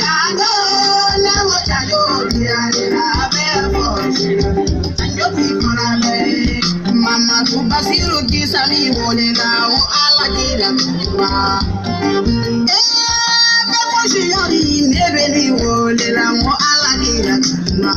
Mama tu basiru kisali wole na o alakira ma. Before she yori nebeli wole na o alakira ma.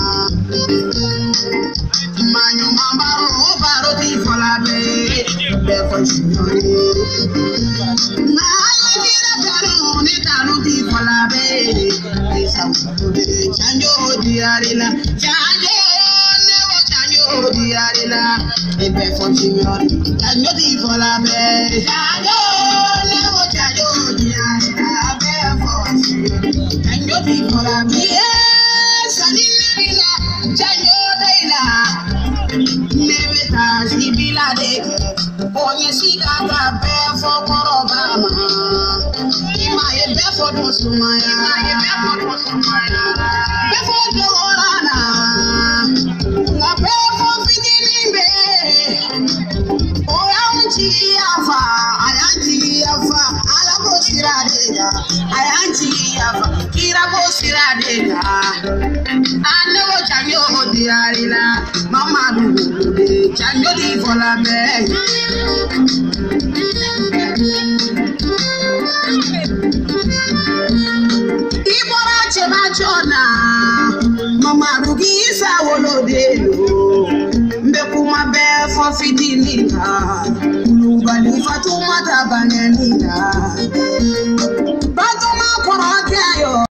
Manyo mambaro o baro ti folabe. Before she yori na alakira karo ne karo ti folabe. Isa ude chanjo diarila chanjo. Diarila, e per funzioni, tanto di volare, tanto levo tanto diarila, per funzioni, tanto di volare, salina, tanto deila, neveta si bilade, ogni si canta per focorobama, ma è per foto su maya, per foto orana, la per Mama do chanjo di folabe. Ibora chema chona. Mama rugi sa wolodelo. Mbekuma be for fidilina. Ulubali fatuma tabanyanina. Batuma koroke ayo.